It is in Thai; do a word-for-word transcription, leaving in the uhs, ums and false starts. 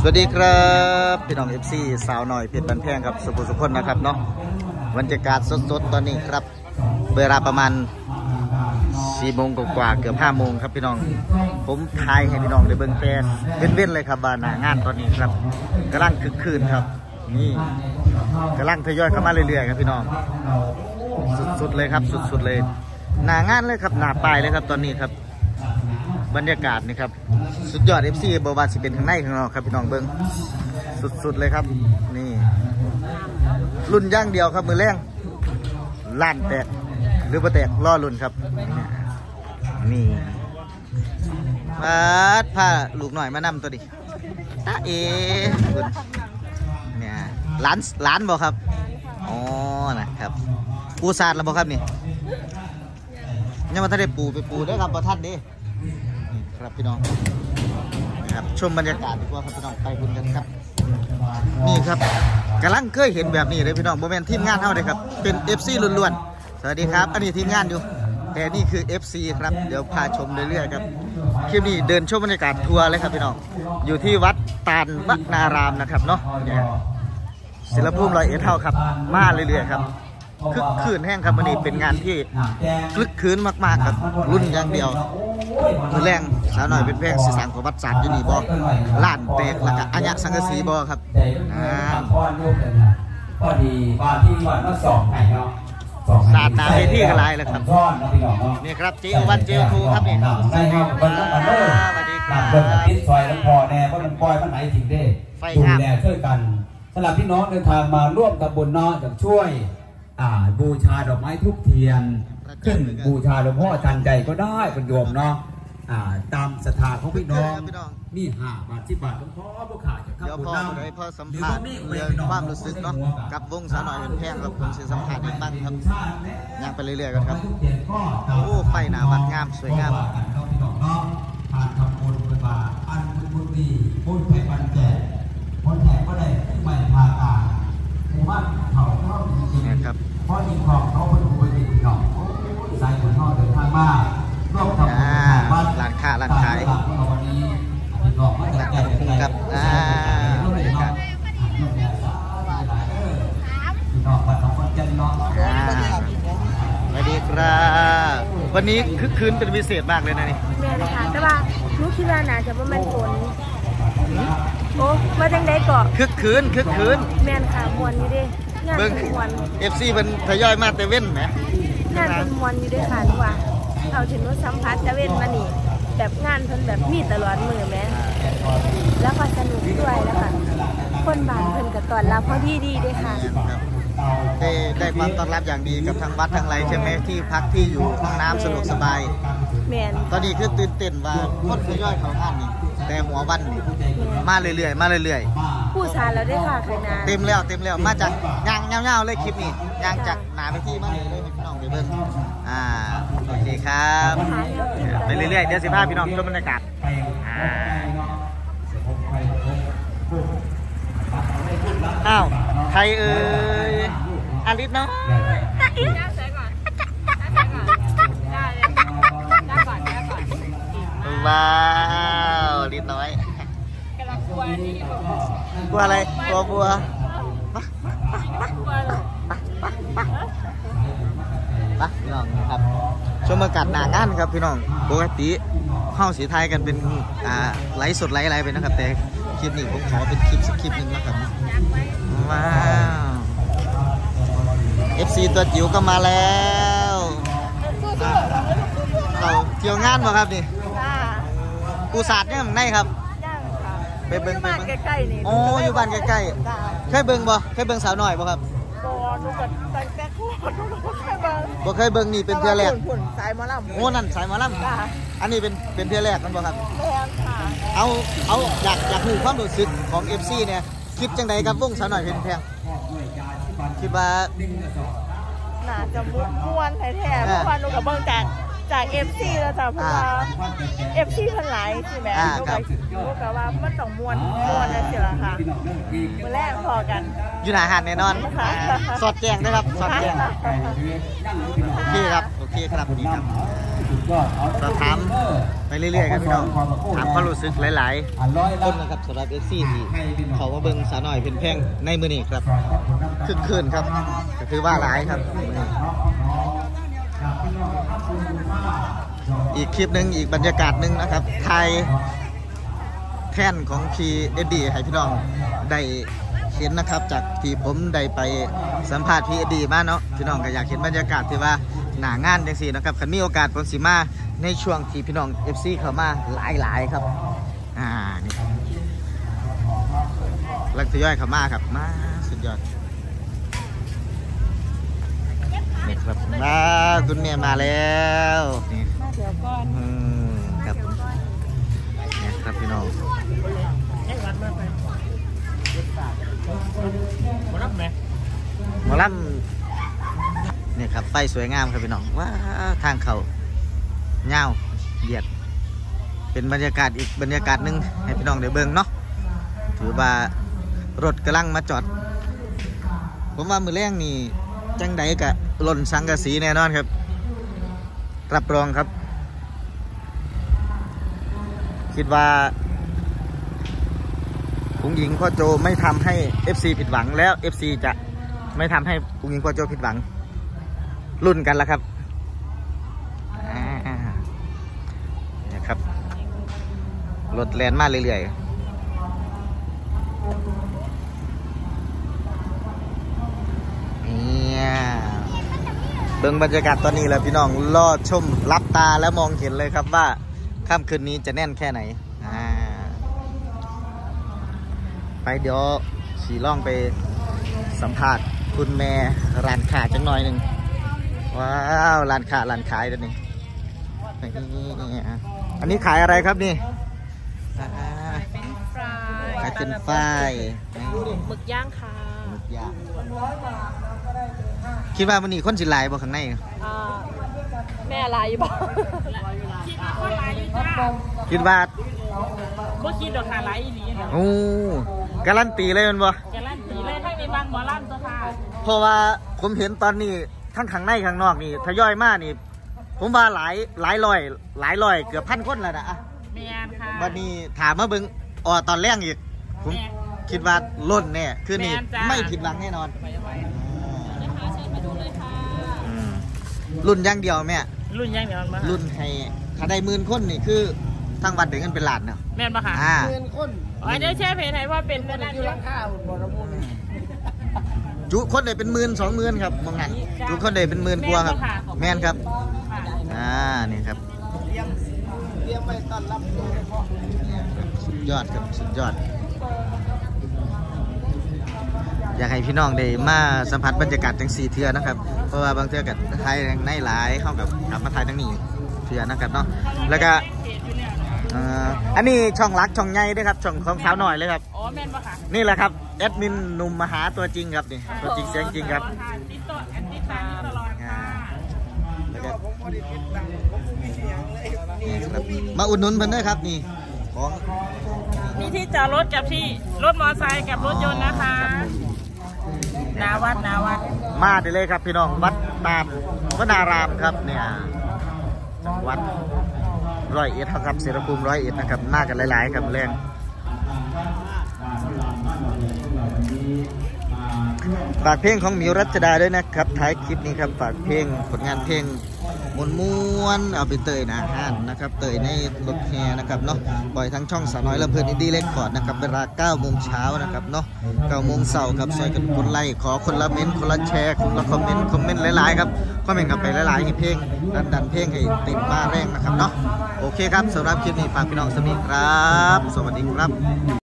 สวัสดีครับพี่น้อง เอฟ ซี สาวหน่อยเพชรบันแพงครับสุขุสุขนนะครับเนาะบรรยากาศสดๆตอนนี้ครับเวลาประมาณสี่โมงกว่าเกือบห้าโมงครับพี่น้องผมถ่ายให้พี่น้องได้เบิ่งแต่เว้นๆเลยครับบ้านหน้างานตอนนี้ครับกำลังคึกคืนครับนี่กำลังทยอยเข้ามาเรื่อยๆครับพี่น้องสุดๆเลยครับสุดๆเลยหน้างานเลยครับหน้าปลายเลยครับตอนนี้ครับบรรยากาศนี่ครับสุดยอด เอฟ ซี บวาสิเป็นข้างในข้างนอกครับพี่น้องเบิ้งสุดๆเลยครับนี่รุ่นย่างเดียวครับมือแรงล้านแตกหรือว่าแตกล่อรุ่นครับนี่พาดผ้าลูกหน่อยมานำตัวดิตาเอ๋เนี่ยล้านล้านบอกครับอ๋อนะครับปูซาดแล้วบอกครับนี่ยังมาถ้าได้ปูไปปูได้ครับประทัดดิครับพี่น้องนะครับชมบรรยากาศดีกว่าครับพี่น้องไปบุญกันครับนี่ครับกำลังเคยเห็นแบบนี้เลยพี่น้องโมเมนต์ทีมงานเท่าเลยครับเป็น เอฟ ซี ล้วนๆสวัสดีครับอันนี้ทีมงานอยู่แต่นี่คือ เอฟ ซี ครับเดี๋ยวพาชมเรื่อยๆครับคลิปนี้เดินชมบรรยากาศทัวร์เลยครับพี่น้องอยู่ที่วัดตาลวนารามนะครับเนาะศิลปภูมิร้อยเอ็ดเท่าครับมาเรื่อยๆครับคึกคืนแห้งครับวันนี้เป็นงานที่คึกคืนมากๆครับรุ่นอย่างเดียวมือแรงสาวหน่อยเป็นแพงสีสังของวัดศาสตร์ยูนีบอล้านแตกแล้วก็อัญญสังกสีบอครับพอดีว่าที่วัดมาสองไหนเนาะศาสตร์นาเวทีกระไรเลยครับนี่ครับเจวันเจลทูครับนี่สวัสดีครับเดินติดซอยแล้วพอแน่เพราะมันปล่อยมันไหนจริงได้ดูแลช่วยกันสำหรับพี่น้องเดินทางมาร่วมกับบุญน้อยจะช่วยบูชาดอกไม้ทุกเทียนขึ้นบูชาหลวงพ่อทันใจก็ได้เป็นโยมเนาะตามศรัทธาของพี่น้องนี่ห้าบาทสิบบาทหลวงพ่อผู้ขาจะเข้าบุญน้ำเดี๋ยวพ่อสัมผัสเรื่องความรู้สึกเนาะกับวงสาวหน่อยเป็นแพงกับผมสื่อสัมผัสในบ้านครับย่างไปเรื่อยๆกันครับโอ้ไฟหนาวัดงามสวยงามผ่านคำบุญเป็นบาอันบุญบุญดีบุญไผ่ปันแจกคนแขกก็ได้ใหม่พาตาหมู่บ้านเขาเข้าจริงๆครับเพราะอีกของเขาเป็นผู้เป็นติดหนองสายคนนอกเดินทางมาร่วมทำบุญร้านค้าร้านขายวันนี้ดอกไม้แจกคุ้มกับอ่าบรรยากาศดอกบัตรของคนจันทร์เนาะสวัสดีครับวันนี้คึกคืนเป็นพิเศษมากเลยนะนี่แม่ค่ะแต่ว่าลูกคิดว่าน่าจะประมาณฝนโอ้มาจังได้ก่อคึกคืนคึกคืนแม่ค่ะมวนอยู่ดิงานเป็นมวนเอฟ ซี เป็นทยอยมาแต่เว้นไหมงานเป็นมวนอยู่ด้วยค่ะทุกว่าเอาถึงนู้นสัมผัสแต่เว้นมานี่แบบงานเพิ่นแบบมีตลอดมือแม่แล้วก็สนุกด้วยแล้วค่ะคนบ้านเพิ่นกับตอนรับพอดีดีด้วยค่ะได้ได้ความต้อนรับอย่างดีกับทางวัดทางไรใช่ไหมที่พักที่อยู่ห้องน้ำสะดวกสบายแม่นตอนนี้คือตื่นเต้นว่าคนทยอยเขางานนี่แต่หัววันนี่มาเรื่อยๆมาเรื่อยๆผู้ชายแล้วได้ค่ะคณะเต็มแล้วเต็มแล้วมาจากยางเงาๆเลยคลิปนี้ยางจากหนาไปที่มาเลยเลยพี่น้องไปเบิ้งอ่าโอเคครับไปเรื่อยๆเดี๋ยวสิพาพี่น้องชมบรรยากาศอ้าวใครเอ่ยอาริสเนาะว้าวลิดน้อยบัวอะไรบัวบัวปะพี่น้องครับชมบรรยากาศหน้างานครับพี่น้องปกติเข้าสีไทยกันเป็นอ่าไลฟ์สดไลฟ์อะไรไปนะครับแต่คลิปนี้ผมขอเป็นคลิปสักคลิปหนึ่งนะครับว้าว เอฟ ซี ตัวจิ๋วก็มาแล้วเขาเที่ยวงานบ่ครับนี่ปูศาสตร์เนี่ยมันไหนครับไปเบิ้งไปเบิ้งใกล้ๆนี่โอ้อยู่บ้านใกล้ๆเคยเบิ้งบ่เคยเบิ้งสาวหน่อยบ่ครับบ่หนูก็ตั้งแต่โคตรหนูบ่เคยเบิ้งบ่เคยเบิ้งนี่เป็นเทื่อแรกสายหมอลำโอ้นั่นสายหมอลำอันนี้เป็นเป็นเทื่อแรกมันบ่ครับแม่นค่ะเอาเอาอยากอยากรู้ความรู้สึกของ เอฟ ซี เนี่ยคิดจังไดกับวงสาวหน่อยเพชรแพงคิดว่าน่าจะม้วนแท้ๆเพราะว่าหนูกับเบิ้งจากจาก เอฟ ซี แล้วจ้ะเพราะว่า เอฟ ซี พันหลายใช่ไหมหนูกับหนูกับว่ามันต้องม้วนม้วนนั่นสิล่ะค่ะเมื่อแรกพอกันอยู่หน้าหันแน่นอนสอดแจ้งนะครับสอดแจ้งโอเคครับโอเคครับดีครับสอบถามไปเรื่อยๆครับพี่น้องถามความรู้สึกหลายๆคนนะครับสำหรับเอฟซีที่เขามาเบิ่งสาวน้อยเพ็ญแพงในมื้อนี้ครับคึกคืนครับก็คือว่าหลายครับอีกคลิปหนึ่งอีกบรรยากาศหนึ่งนะครับไทยแท่นของพีเอ็ดดีให้พี่น้องได้เห็นนะครับจากที่ผมได้ไปสัมภาษณ์พีเอ็ดดีมาเนาะพี่น้องก็อยากเห็นบรรยากาศที่ว่าหนางานจังซี่นะครับคันมีโอกาสผมสิมาในช่วงที่พี่น้อง เอฟ ซี เข้ามาหลายๆครับอ่านี่ลักทยอยเข้ามาครับมาสุดยอดนี่ครับมาคุณเมียมาแล้วนี่มาเดี๋ยวก่อนอืมครับเนี่ยครับพี่น้องหมอลำไหมหมอลำนี่ครับไฟสวยงามครับพี่น้องว้าทางเขาเงาเดียดเป็นบรรยากาศอีกบรรยากาศหนึ่งให้พี่น้องได้เบิ่งเนาะถือว่ารถกำลังมาจอดผมว่ามือแรงนี่จังใดกะหล่นสังกะสีแน่นอนครับรับรองครับคิดว่าอุ๋งหญิงพ่อโจไม่ทำให้ เอฟ ซี ผิดหวังแล้ว เอฟ ซี จะไม่ทำให้อุ๋งหญิงพ่อโจผิดหวังรุ่นกันแล้วครับนี่ครับรถแลนมาเรื่อยๆเนี่ยเบิ่งบรรยากาศตอนนี้แล้วพี่น้องรอชมรับตาแล้วมองเห็นเลยครับว่าค่ำคืนนี้จะแน่นแค่ไหนอ่าไปเดี๋ยวขี่ล่องไปสัมภาษณ์คุณแม่ร้านค้าจังหน่อยหนึ่งว้าวร้านค้าร้านขายตัวนี้อันนี้ขายอะไรครับนี่ขายเป็นฝ้ายหมึกย่างค่ะหมึกย่างคิดว่าวันนี้คนสิลายบ่ข้างในแม่ลายบ่คิดว่าบ่คิดดอกค่ะลายอีหลีเนาะโอ้การันตีเลยมันบ่การันตีเลยทั้งในบางหมอลำตัวค่ะเพราะว่าผมเห็นตอนนี้ทั้งข้างในข้างนอกนี่ทยอยมานี่ผมว่าหลายหลายร้อยหลายร้อยเกือบพันคนแล้วนะอ่ะแม่นค่ะวันนี้ถามมาเบิ่งอ๋อตอนแรกอีกผมคิดว่าล้นแน่คือนี่ไม่ผิดหวังแน่นอนนะคะเชิญมาดูเลยค่ะรุ่นย่างเดียวแม่รุ่นย่างเดียวมารุ่นให้ถ้าได้หมื่นคนนี่คือทางวัดเดี๋ยวเงินเป็นล้านเนาะแม่นปะค่ะหมื่นคนอ๋อเดี๋ยวแช่เพจให้ว่าเป็นเป็นอยู่ราคาบ่ระบุจุคนได้เป็นหมื่นสองหมื่นครับมองหันจุคนได้เป็นหมื่นกว่าครับแม่นครับอ่านี่ครับเตรียมไว้ต้อนรับสุดยอดครับสุดยอดอยากให้พี่น้องได้มาสัมผัสบรรยากาศจังสี่เทือนะครับเพราะว่าบางเทือกับไทยในหลายเข้ากับกลับมาไทยทั้งนี้เทือนะครับเนาะแล้วก็อันนี้ช่องรักช่องใหญ่ด้วยครับช่องของสาวหน่อยเลยครับอ๋อแม่นปะค่ะนี่แหละครับแอดมินหนุ่มมหาตัวจริงครับนี่ตัวจริงเสียงจริงครับติดต่อแอดติดตามตลอดค่ะแล้วก็มาอุดหนุนเพิ่นด้วยครับนี่ของมีที่จอดรถกับที่รถมอเตอร์ไซค์กับรถยนต์นะคะนาวัดนาวัดมาได้เลยครับพี่น้องวัดตาดวนารามครับเนี่ยจังหวัดร้อยเอ็ดครับเสรภูมิร้อยเอ็ดนะครับมากันหลายๆครับแรงฝากเพลงของมิวรัชดาด้วยนะครับท้ายคลิปนี้ครับฝากเพลงผลงานเพลงมวนม้วนเอาไปเตยนะฮะนะครับเตยในรถแห่นะครับเนาะปล่อยทั้งช่องสาวน้อยลำเพลินอินดี้เล็กคอร์ดนะครับเวลาเก้าโมงเช้านะครับเนาะเก้าโมงเสาร์ครับซอยกันคนไล่ขอคนละเม้นคนละแชร์คนละคอมเมนต์คอมเมนต์หลายๆครับคอมเมนต์กันไปหลายๆให้เพลงดันดันเพลงให้ติดมาแรงนะครับเนาะโอเคครับสำหรับคลิปนี้ฝากพี่น้องสวัสดีครับสวัสดีครับ